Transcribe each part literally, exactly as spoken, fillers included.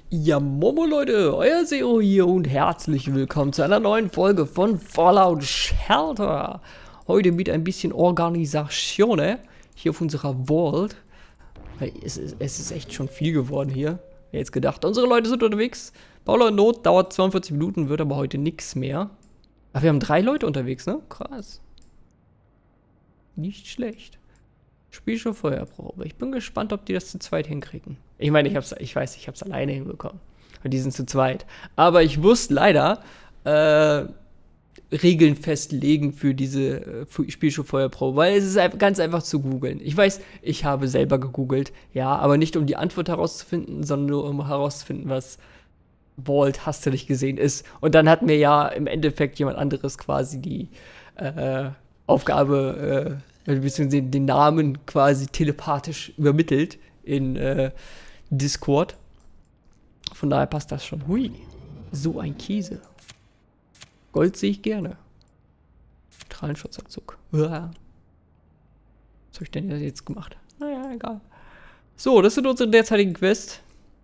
Ja, Momo Leute, euer Zero hier und herzlich willkommen zu einer neuen Folge von Fallout Shelter. Heute mit ein bisschen Organisation hier auf unserer Vault. Es ist, es ist echt schon viel geworden hier. Wer jetzt gedacht, unsere Leute sind unterwegs. Paula in Not dauert zweiundvierzig Minuten, wird aber heute nichts mehr. Ach, wir haben drei Leute unterwegs, ne? Krass. Nicht schlecht. Spiel schon Feuerprobe. Ich bin gespannt, ob die das zu zweit hinkriegen. Ich meine, ich hab's, ich weiß, ich hab's alleine hinbekommen. Und die sind zu zweit. Aber ich muss leider äh, Regeln festlegen für diese äh, Spielshow-Feuerprobe, weil es ist einfach, ganz einfach zu googeln. Ich weiß, ich habe selber gegoogelt, ja, aber nicht um die Antwort herauszufinden, sondern nur um herauszufinden, was Vault, hast du nicht gesehen, ist. Und dann hat mir ja im Endeffekt jemand anderes quasi die äh, Aufgabe, äh, beziehungsweise den Namen quasi telepathisch übermittelt in äh, Discord. Von daher passt das schon. Hui, so ein Käse. Gold sehe ich gerne. Strahlenschutzanzug. Uah. Was habe ich denn jetzt gemacht? Naja, egal. So, das sind unsere derzeitigen Quests.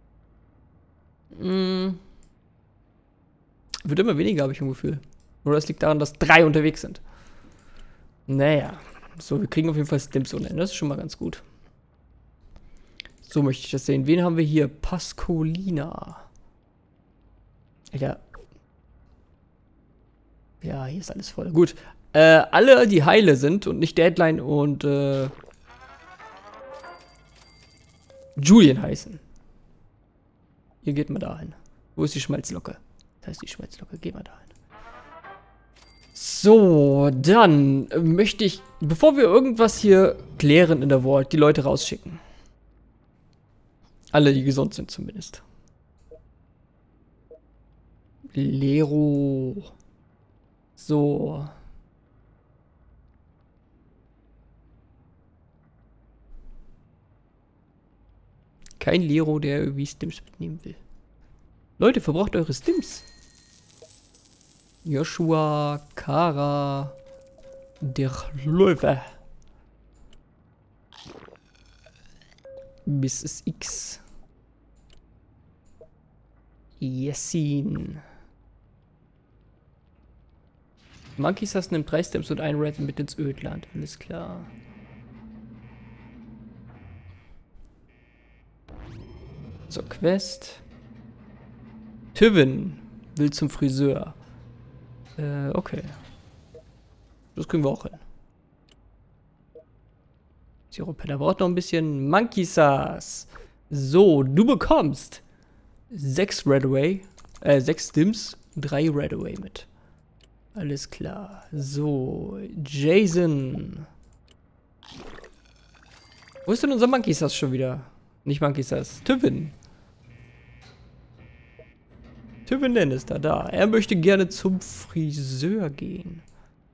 Hm. Wird immer weniger, habe ich ein Gefühl. Oder es liegt daran, dass drei unterwegs sind. Naja. So, wir kriegen auf jeden Fall Stims ohne Ende. Das ist schon mal ganz gut. So möchte ich das sehen. Wen haben wir hier? Pascolina. Ja. Ja, hier ist alles voll. Gut. Äh, alle, die heile sind und nicht Deadline und äh, Julian heißen. Hier geht mal dahin. Wo ist die Schmalzlocke? Das heißt die Schmalzlocke. Geht mal dahin. So, dann möchte ich, bevor wir irgendwas hier klären in der Vault, die Leute rausschicken. Alle, die gesund sind zumindest. Lero. So. Kein Lero, der irgendwie Stims mitnehmen will. Leute, verbraucht eure Stims. Joshua, Kara, der Löwe. Misses X. Jessin. Monkeys hast nimmt drei Stems und ein Red mit ins Ödland. Alles klar. So, Quest. Tywin will zum Friseur. Äh, okay. Das kriegen wir auch hin. Siropella braucht noch ein bisschen Monkey Sauce. So, du bekommst sechs Redaway, äh, sechs Stims, drei Redaway mit. Alles klar. So, Jason. Wo ist denn unser Monkey Sauce schon wieder? Nicht Monkey Sauce, Tywin. Tywin ist da, da. Er möchte gerne zum Friseur gehen.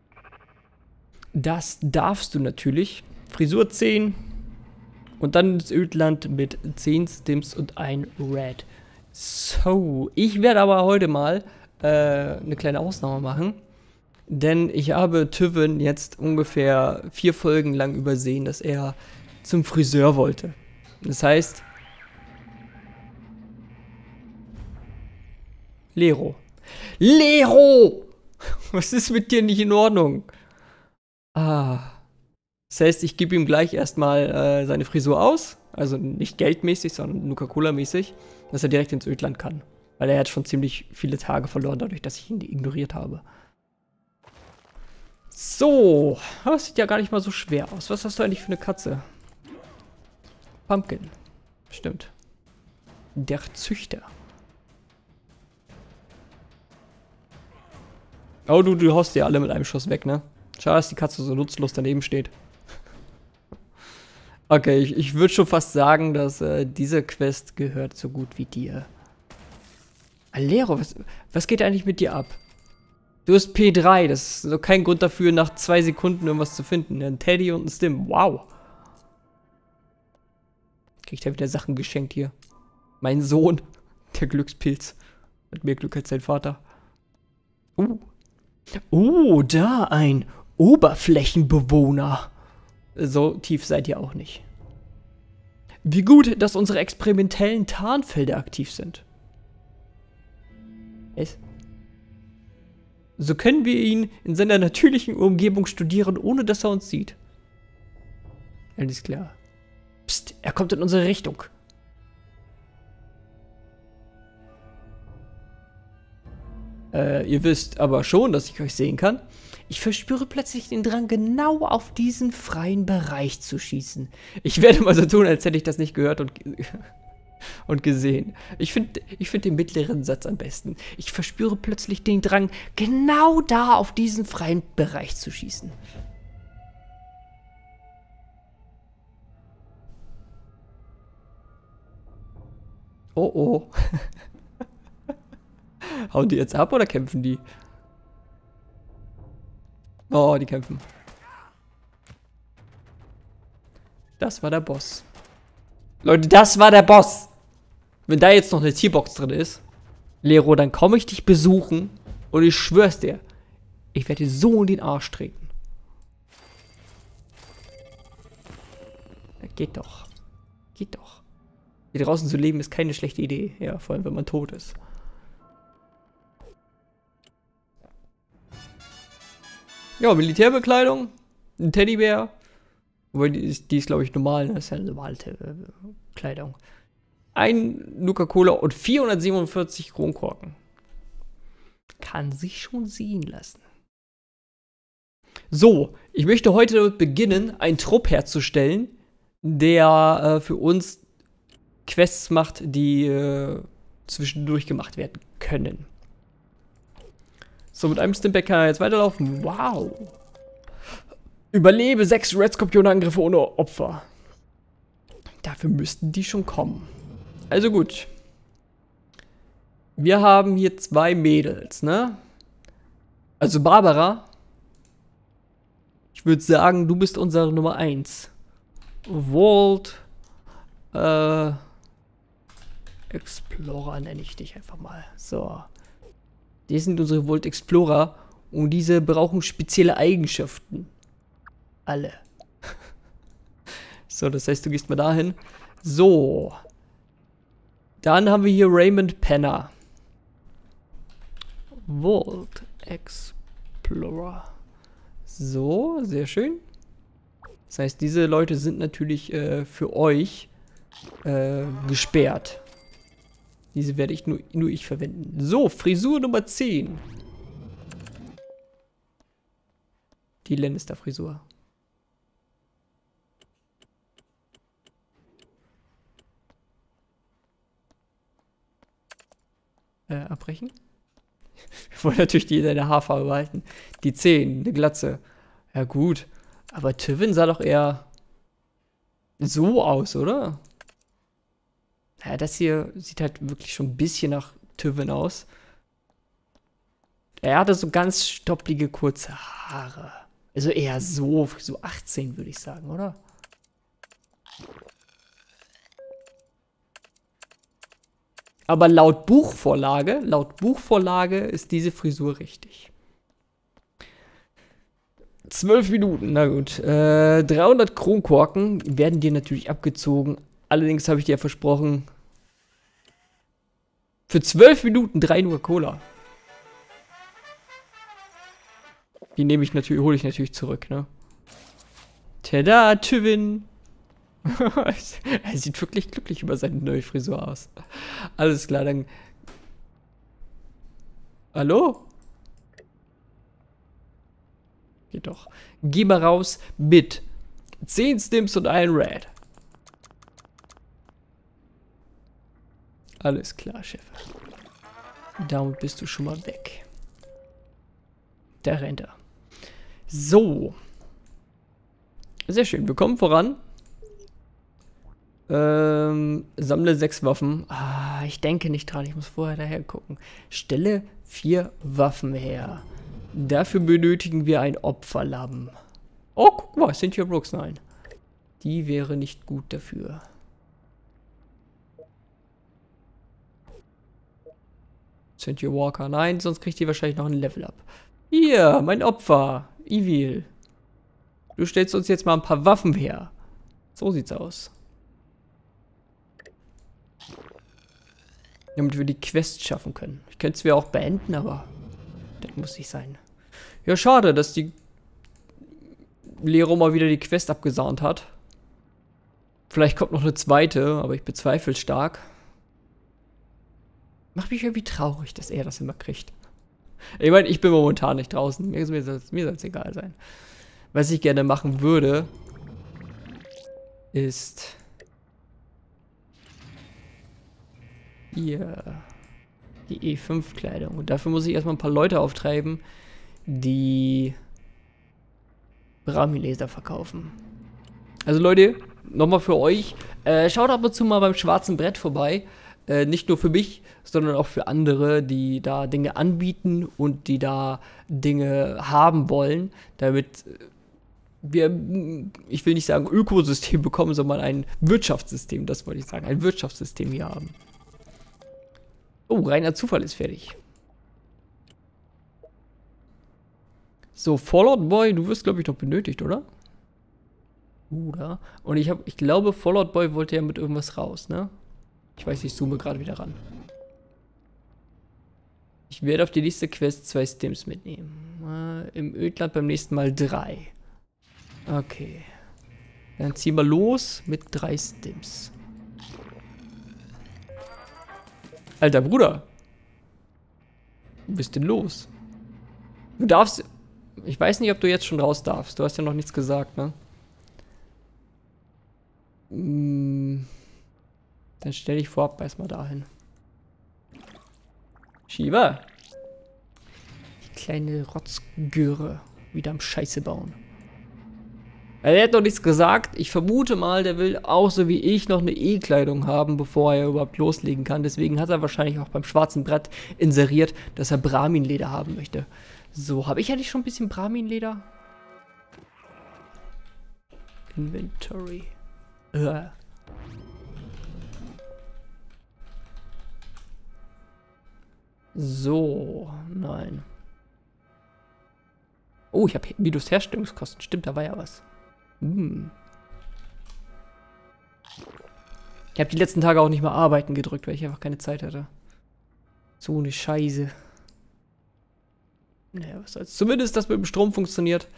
Das darfst du natürlich. Frisur zehn. Und dann ins Ödland mit zehn Stims und ein Red. So, ich werde aber heute mal äh, eine kleine Ausnahme machen. Denn ich habe Tywin jetzt ungefähr vier Folgen lang übersehen, dass er zum Friseur wollte. Das heißt, Lero. Lero! Was ist mit dir nicht in Ordnung? Ah. Das heißt, ich gebe ihm gleich erstmal äh, seine Frisur aus. Also nicht geldmäßig, sondern Nuka-Cola-mäßig. Dass er direkt ins Ödland kann. Weil er hat schon ziemlich viele Tage verloren, dadurch, dass ich ihn ignoriert habe. So. Das sieht ja gar nicht mal so schwer aus. Was hast du eigentlich für eine Katze? Pumpkin. Stimmt. Der Züchter. Oh, du, du haust die alle mit einem Schuss weg, ne? Schade, dass die Katze so nutzlos daneben steht. Okay, ich, ich würde schon fast sagen, dass äh, diese Quest gehört so gut wie dir. Alero, was, was geht eigentlich mit dir ab? Du hast P drei, das ist so kein Grund dafür, nach zwei Sekunden irgendwas zu finden. Ein Teddy und ein Stim, wow. Kriegt er wieder Sachen geschenkt hier. Mein Sohn, der Glückspilz. Hat mehr Glück als sein Vater. Uh. Oh, da ein Oberflächenbewohner. So tief seid ihr auch nicht. Wie gut, dass unsere experimentellen Tarnfelder aktiv sind. Es. So können wir ihn in seiner natürlichen Umgebung studieren, ohne dass er uns sieht. Alles klar. Psst, er kommt in unsere Richtung. Äh, ihr wisst aber schon, dass ich euch sehen kann. Ich verspüre plötzlich den Drang, genau auf diesen freien Bereich zu schießen. Ich werde mal so tun, als hätte ich das nicht gehört und, und gesehen. Ich finde ich find den mittleren Satz am besten. Ich verspüre plötzlich den Drang, genau da auf diesen freien Bereich zu schießen. Oh oh. Hauen die jetzt ab oder kämpfen die? Oh, die kämpfen. Das war der Boss. Leute, das war der Boss. Wenn da jetzt noch eine Tierbox drin ist, Lero, dann komme ich dich besuchen und ich schwör's dir, ich werde dir so in den Arsch treten. Ja, geht doch. Geht doch. Hier draußen zu leben ist keine schlechte Idee. Ja, vor allem, wenn man tot ist. Ja, Militärbekleidung, ein Teddybär. Wobei, die ist, die ist glaube ich, normal. Ne? Das ist ja eine normale Kleidung. Ein Nuka-Cola und vierhundertsiebenundvierzig Kronkorken. Kann sich schon sehen lassen. So, ich möchte heute beginnen, einen Trupp herzustellen, der äh, für uns Quests macht, die äh, zwischendurch gemacht werden können. So, mit einem Stimpack kann er jetzt weiterlaufen. Wow. Überlebe sechs Red Scorpion-Angriffe ohne Opfer. Dafür müssten die schon kommen. Also gut. Wir haben hier zwei Mädels, ne? Also Barbara. Ich würde sagen, du bist unsere Nummer eins. Vault. Äh. Explorer nenne ich dich einfach mal. So. Die sind unsere Vault Explorer und diese brauchen spezielle Eigenschaften. Alle. So, das heißt, du gehst mal dahin. So. Dann haben wir hier Raymond Penner. Vault Explorer. So, sehr schön. Das heißt, diese Leute sind natürlich äh, für euch äh, gesperrt. Diese werde ich nur, nur ich verwenden. So, Frisur Nummer zehn. Die Lannister-Frisur. Äh, abbrechen? Wir wollen natürlich die deine Haarfarbe behalten. Die zehn, eine Glatze. Ja gut. Aber Tywin sah doch eher so aus, oder? Ja, das hier sieht halt wirklich schon ein bisschen nach Tywin aus. Er hatte so ganz stopplige, kurze Haare. Also eher so, so achtzehn würde ich sagen, oder? Aber laut Buchvorlage, laut Buchvorlage ist diese Frisur richtig. Zwölf Minuten, na gut. Äh, dreihundert Kronkorken werden dir natürlich abgezogen. Allerdings habe ich dir ja versprochen, für zwölf Minuten drei Nuka-Cola. Die nehme ich natürlich, hole ich natürlich zurück, ne? Tada, Tywin! Er sieht wirklich glücklich über seine neue Frisur aus. Alles klar, dann... Hallo? Geht doch. Geh mal raus mit zehn Stims und ein Red. Alles klar, Chef. Damit bist du schon mal weg. Da rennt er. So. Sehr schön. Wir kommen voran. Ähm, sammle sechs Waffen. Ah, ich denke nicht dran. Ich muss vorher daher gucken. Stelle vier Waffen her. Dafür benötigen wir ein Opferlamm. Oh, guck mal. Cynthia Brooks. Nein. Die wäre nicht gut dafür. Cynthia Walker. Nein, sonst kriegt ihr wahrscheinlich noch ein Level up. Hier, mein Opfer. Evil. Du stellst uns jetzt mal ein paar Waffen her. So sieht's aus. Damit wir die Quest schaffen können. Ich könnte es mir auch beenden, aber das muss nicht sein. Ja, schade, dass die Lero mal wieder die Quest abgesahnt hat. Vielleicht kommt noch eine zweite, aber ich bezweifle stark. Macht mich irgendwie traurig, dass er das immer kriegt. Ich meine, ich bin momentan nicht draußen. Mir, mir soll es egal sein. Was ich gerne machen würde, ist hier die E fünf Kleidung. Und dafür muss ich erstmal ein paar Leute auftreiben, die Brahmi-Laser verkaufen. Also Leute, nochmal für euch, äh, schaut ab und zu mal beim schwarzen Brett vorbei. Äh, nicht nur für mich, sondern auch für andere, die da Dinge anbieten und die da Dinge haben wollen, damit wir, ich will nicht sagen Ökosystem bekommen, sondern ein Wirtschaftssystem, das wollte ich sagen, ein Wirtschaftssystem hier haben. Oh, reiner Zufall ist fertig. So, Fallout Boy, du wirst, glaube ich, noch benötigt, oder? Oder? Und ich, hab, ich glaube, Fallout Boy wollte ja mit irgendwas raus, ne? Ich weiß, ich zoome gerade wieder ran. Ich werde auf die nächste Quest zwei Stims mitnehmen. Äh, Im Ödland beim nächsten Mal drei. Okay. Dann ziehen wir los mit drei Stims. Alter Bruder. Wo bist denn los? Du darfst... Ich weiß nicht, ob du jetzt schon raus darfst. Du hast ja noch nichts gesagt, ne? Hm, dann stell dich vorab erstmal dahin. Shiva. Die kleine Rotzgöre. Wieder am Scheiße bauen. Er hat noch nichts gesagt. Ich vermute mal, der will auch so wie ich noch eine E-Kleidung haben, bevor er überhaupt loslegen kann. Deswegen hat er wahrscheinlich auch beim schwarzen Brett inseriert, dass er Brahmin-Leder haben möchte. So, habe ich eigentlich schon ein bisschen Brahmin-Leder? Inventory. Äh. So, nein. Oh, ich habe Minus Herstellungskosten. Stimmt, da war ja was. Hm. Ich habe die letzten Tage auch nicht mehr arbeiten gedrückt, weil ich einfach keine Zeit hatte. So eine Scheiße. Naja, was soll's. Zumindest das mit dem Strom funktioniert.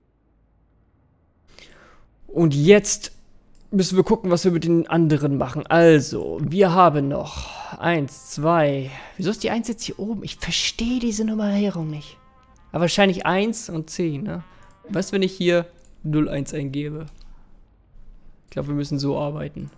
Und jetzt müssen wir gucken, was wir mit den anderen machen. Also, wir haben noch eins, zwei. Wieso ist die eins jetzt hier oben? Ich verstehe diese Nummerierung nicht. Aber wahrscheinlich eins und zehn, ne? Was, wenn ich hier null eins eingebe? Ich glaube, wir müssen so arbeiten.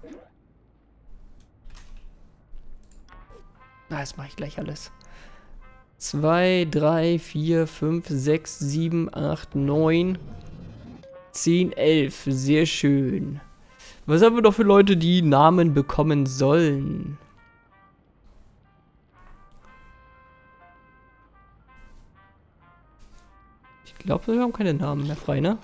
Na, das mache ich gleich alles. zwei, drei, vier, fünf, sechs, sieben, acht, neun, zehn, elf. Sehr schön. Was haben wir noch für Leute, die Namen bekommen sollen? Ich glaube, wir haben keine Namen mehr frei, ne?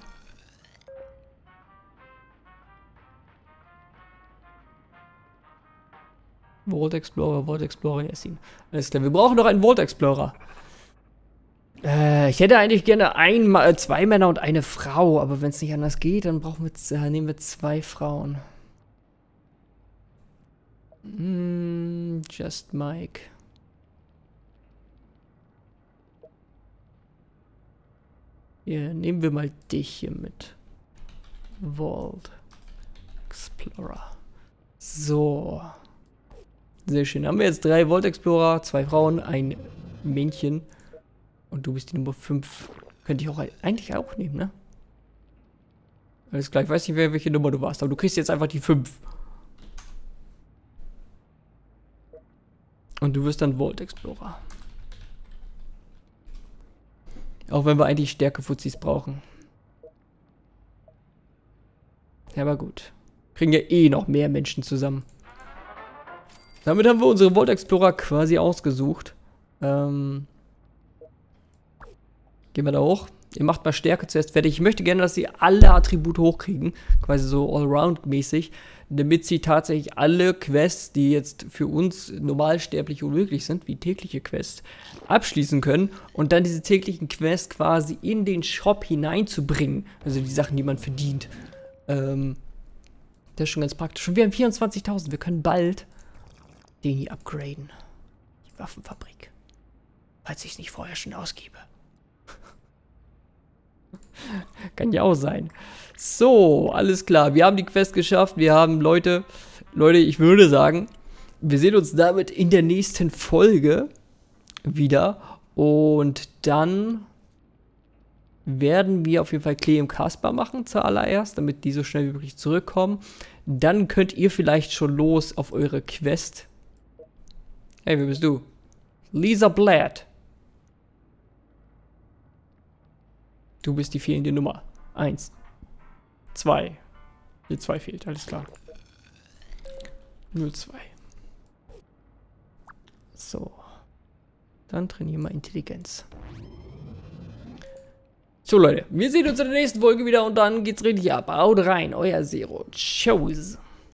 Vault Explorer, Vault Explorer, Yassin. Alles klar, wir brauchen noch einen Vault Explorer. Äh, ich hätte eigentlich gerne ein, äh, zwei Männer und eine Frau, aber wenn es nicht anders geht, dann brauchen wir, äh, nehmen wir zwei Frauen. Mm, just Mike. Hier, nehmen wir mal dich hier mit. Vault Explorer. So. Sehr schön. Haben wir jetzt drei Vault Explorer, zwei Frauen, ein Männchen. Und du bist die Nummer fünf. Könnte ich auch eigentlich auch nehmen, ne? Alles klar, ich weiß nicht, welche Nummer du warst, aber du kriegst jetzt einfach die fünf. Und du wirst dann Vault Explorer. Auch wenn wir eigentlich Stärke-Fuzis brauchen. Ja, aber gut. Kriegen ja eh noch mehr Menschen zusammen. Damit haben wir unsere Vault Explorer quasi ausgesucht. Ähm... Gehen wir da hoch. Ihr macht mal Stärke zuerst fertig. Ich möchte gerne, dass sie alle Attribute hochkriegen. Quasi so Allround-mäßig. Damit sie tatsächlich alle Quests, die jetzt für uns normalsterblich unmöglich sind, wie tägliche Quests, abschließen können. Und dann diese täglichen Quests quasi in den Shop hineinzubringen. Also die Sachen, die man verdient. Ähm, das ist schon ganz praktisch. Und wir haben vierundzwanzigtausend. Wir können bald Den hier upgraden. Die Waffenfabrik. Falls ich es nicht vorher schon ausgebe. Kann ja auch sein. So, alles klar. Wir haben die Quest geschafft. Wir haben Leute. Leute, ich würde sagen, wir sehen uns damit in der nächsten Folge wieder. Und dann werden wir auf jeden Fall Klee und Kaspar machen zuallererst, damit die so schnell wie möglich zurückkommen. Dann könnt ihr vielleicht schon los auf eure Quest. Hey, wer bist du? Lisa Blatt. Du bist die fehlende Nummer. Eins. Zwei. Die zwei fehlt, alles klar. null zwei. So. Dann trainieren wir Intelligenz. So Leute, wir sehen uns in der nächsten Folge wieder und dann geht's richtig ab. Haut rein, euer Zero. Tschüss.